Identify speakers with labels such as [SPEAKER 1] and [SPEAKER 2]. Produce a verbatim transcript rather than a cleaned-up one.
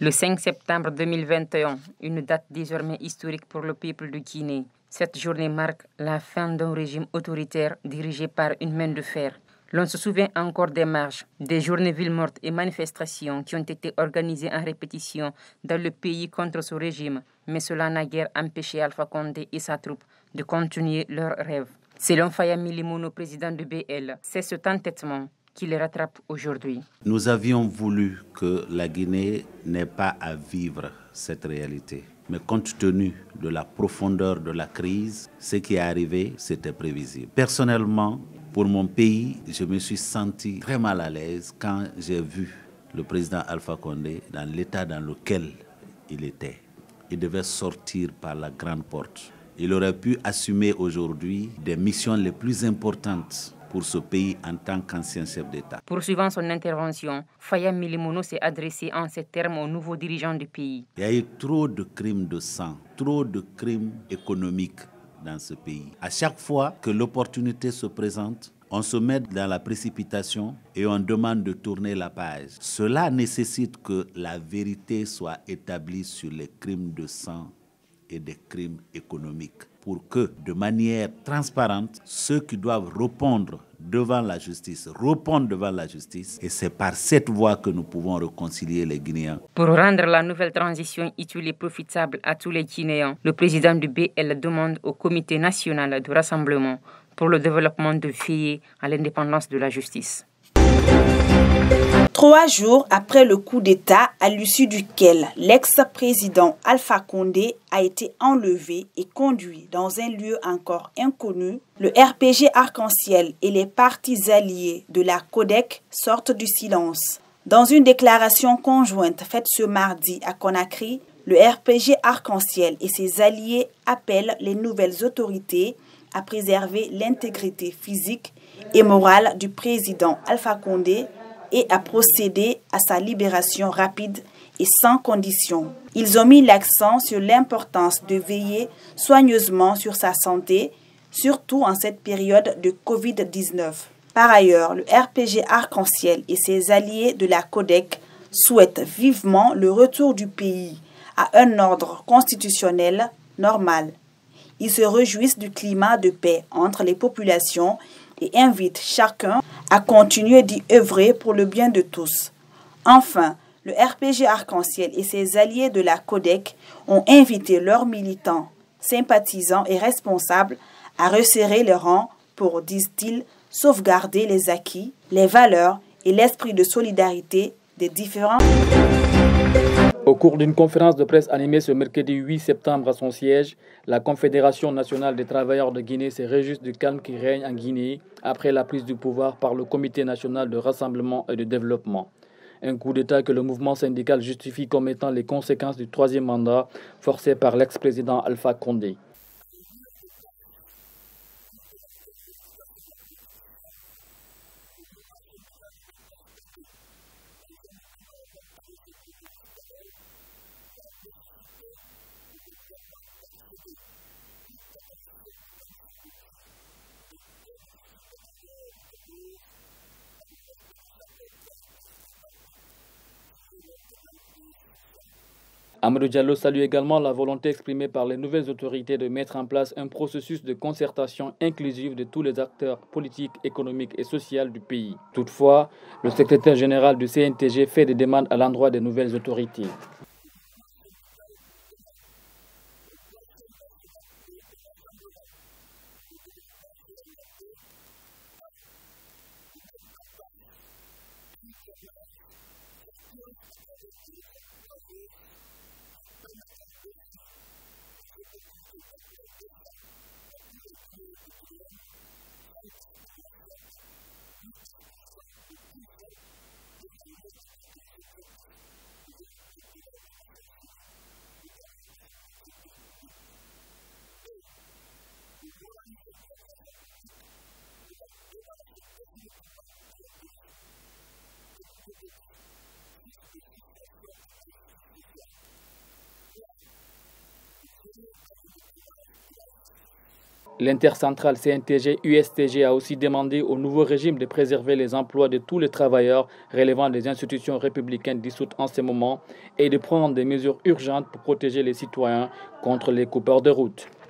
[SPEAKER 1] Le cinq septembre deux mille vingt et un, une date désormais historique pour le peuple de Guinée. Cette journée marque la fin d'un régime autoritaire dirigé par une main de fer. L'on se souvient encore des marches, des journées villes mortes et manifestations qui ont été organisées en répétition dans le pays contre ce régime. Mais cela n'a guère empêché Alpha Condé et sa troupe de continuer leurs rêves. Selon Faya Milimono, président de B L, c'est cet entêtement qui les rattrape aujourd'hui.
[SPEAKER 2] Nous avions voulu que la Guinée n'ait pas à vivre cette réalité. Mais compte tenu de la profondeur de la crise, ce qui est arrivé, c'était prévisible. Personnellement, pour mon pays, je me suis senti très mal à l'aise quand j'ai vu le président Alpha Condé dans l'état dans lequel il était. Il devait sortir par la grande porte. Il aurait pu assumer aujourd'hui des missions les plus importantes pour ce pays en tant qu'ancien chef d'État.
[SPEAKER 1] Poursuivant son intervention, Faya Milimono s'est adressé en ces termes aux nouveaux dirigeants du pays.
[SPEAKER 2] Il y a eu trop de crimes de sang, trop de crimes économiques dans ce pays. À chaque fois que l'opportunité se présente, on se met dans la précipitation et on demande de tourner la page. Cela nécessite que la vérité soit établie sur les crimes de sang et des crimes économiques, pour que, de manière transparente, ceux qui doivent répondre devant la justice répondent devant la justice. Et c'est par cette voie que nous pouvons réconcilier les Guinéens.
[SPEAKER 1] Pour rendre la nouvelle transition utile et profitable à tous les Guinéens, le président du B L demande au Comité national de rassemblement pour le développement de veiller à l'indépendance de la justice.
[SPEAKER 3] Trois jours après le coup d'État à l'issue duquel l'ex-président Alpha Condé a été enlevé et conduit dans un lieu encore inconnu, le R P G Arc-en-Ciel et les partis alliés de la Codec sortent du silence. Dans une déclaration conjointe faite ce mardi à Conakry, le R P G Arc-en-Ciel et ses alliés appellent les nouvelles autorités à préserver l'intégrité physique et morale du président Alpha Condé et à procéder à sa libération rapide et sans condition. Ils ont mis l'accent sur l'importance de veiller soigneusement sur sa santé, surtout en cette période de covid dix-neuf. Par ailleurs, le R P G Arc-en-Ciel et ses alliés de la Codec souhaitent vivement le retour du pays à un ordre constitutionnel normal. Ils se réjouissent du climat de paix entre les populations et invitent chacun à continuer d'y œuvrer pour le bien de tous. Enfin, le R P G Arc-en-Ciel et ses alliés de la Codec ont invité leurs militants, sympathisants et responsables à resserrer les rangs pour, disent-ils, sauvegarder les acquis, les valeurs et l'esprit de solidarité des différents.
[SPEAKER 4] Au cours d'une conférence de presse animée ce mercredi huit septembre à son siège, la Confédération nationale des travailleurs de Guinée s'est réjouie du calme qui règne en Guinée après la prise du pouvoir par le Comité national de rassemblement et de développement. Un coup d'État que le mouvement syndical justifie comme étant les conséquences du troisième mandat forcé par l'ex-président Alpha Condé. Amadou Diallo salue également la volonté exprimée par les nouvelles autorités de mettre en place un processus de concertation inclusive de tous les acteurs politiques, économiques et sociaux du pays. Toutefois, le secrétaire général du C N T G fait des demandes à l'endroit des nouvelles autorités. L'intercentrale C N T G U S T G a aussi demandé au nouveau régime de préserver les emplois de tous les travailleurs relevant des institutions républicaines dissoutes en ce moment et de prendre des mesures urgentes pour protéger les citoyens contre les coupeurs de route.